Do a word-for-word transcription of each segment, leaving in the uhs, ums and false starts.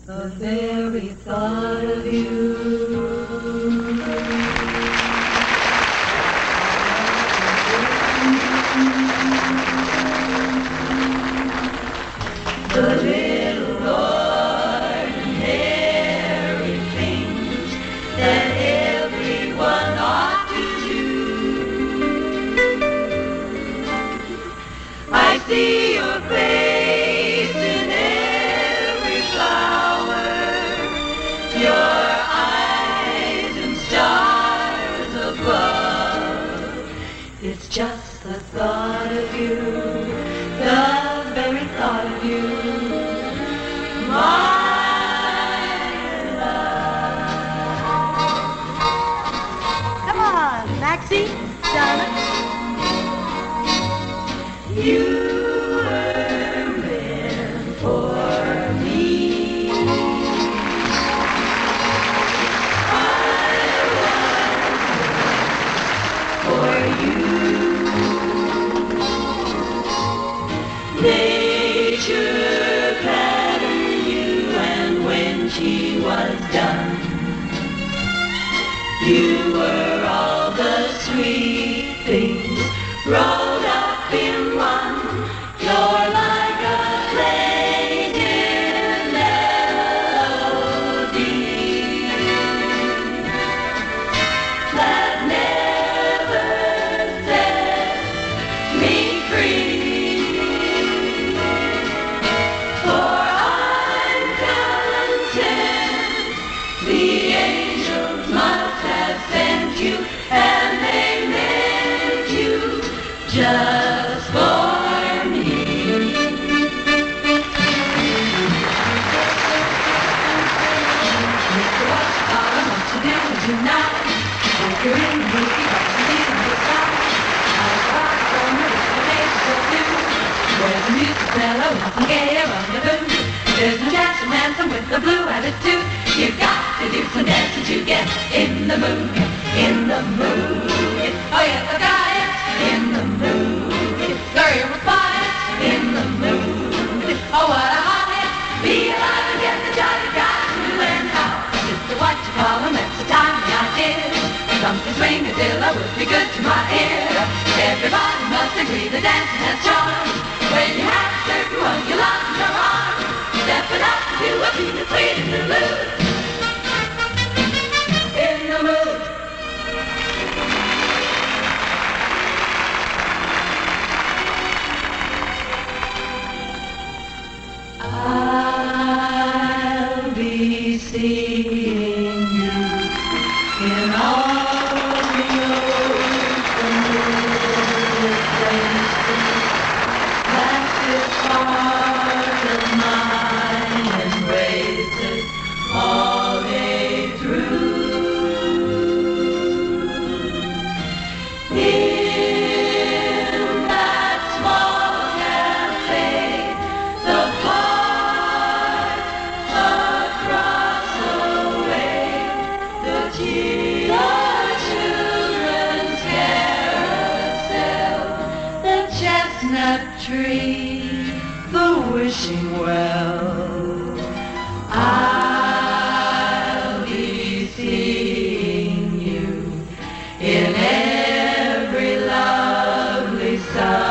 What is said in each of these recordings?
The very thought of you. The little ordinary things that everyone ought to do. I see your face in every flower, your eyes and stars above. It's just the thought of you, the very thought of you, my love. Come on, Maxie, Donna. You were meant for me. I was meant for you. Nature patterned you, and when she was done, you were all the sweet things rolled up in one. You're like a plaintive melody that never sets me free. For I'm content the angels must have sent you, and they meant you just for me. Mister Washington, what you doing tonight? If you're in the mood, you got to see some good time. I got a corner with the baby so blue. Where's the music fellow with some gay on the boom? There's no dancing handsome with the blue attitude. You got to do some dancing to get in the mood, in the mood. Oh yes, I got it, in the mood. Girl, with fire, in the mood. Oh, what a hot hit, be alive and get the job you got to learn how. Mister What you call 'em, that's the time I did. Something swinging till I would be good to my ear. Everybody must agree the dancing has charm. When you have a certain one you love in your arms, stepping up to a beat that's sweet in the mood. In the mood. I'll be seeing you in all the old familiar places. That's this heart of mine embraces all day through. In that small cafe, the park across the way, the children's carousel, the chestnut tree, the wishing well. I'll be seeing you in every lovely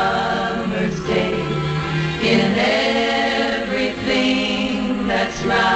summer's day, in everything that's right.